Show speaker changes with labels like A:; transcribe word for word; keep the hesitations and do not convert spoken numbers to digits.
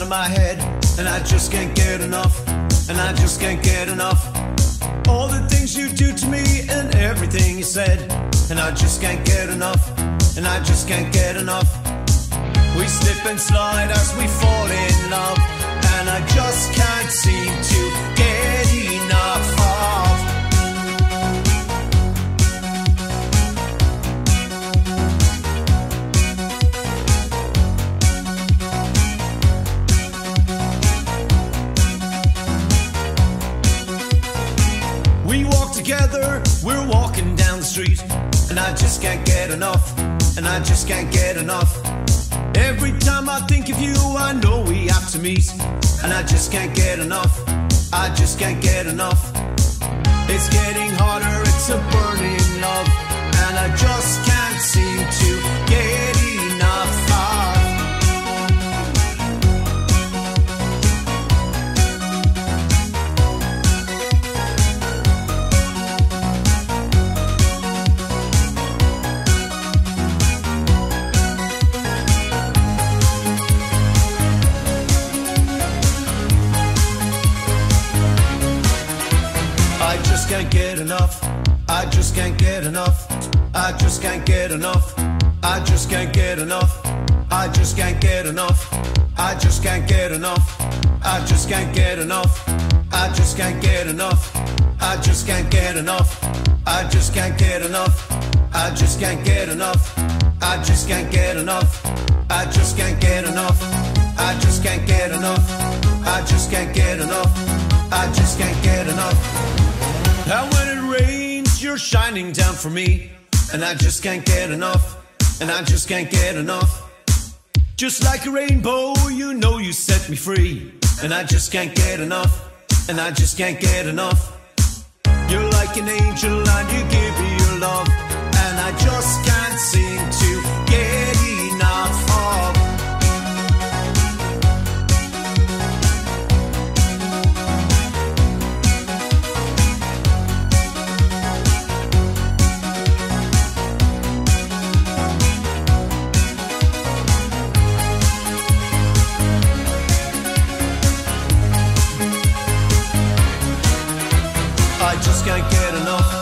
A: of my head, and I just can't get enough, and I just can't get enough. All the things you do to me and everything you said, and I just can't get enough, and I just can't get enough. We slip and slide as we fall in love, and I just can't seem to get enough of. We walk together, we're walking down the street, and I just can't get enough, and I just can't get enough. Every time I think of you, I know we have to meet, and I just can't get enough, I just can't get enough. It's getting harder, it's a burning love, and I just can't seem to get enough of. I just can't get enough, I just can't get enough, I just can't get enough, I just can't get enough, I just can't get enough, I just can't get enough, I just can't get enough, I just can't get enough, I just can't get enough, I just can't get enough, I just can't get enough, I just can't get enough, I just can't get enough, I just can't get enough, I just can't get enough, I just can't get enough. And when it rains, you're shining down for me, and I just can't get enough, and I just can't get enough. Just like a rainbow, you know you set me free, and I just can't get enough, and I just can't get enough. You're like an angel and you give me your love, and I just can't seem to get enough of. I just can't get enough,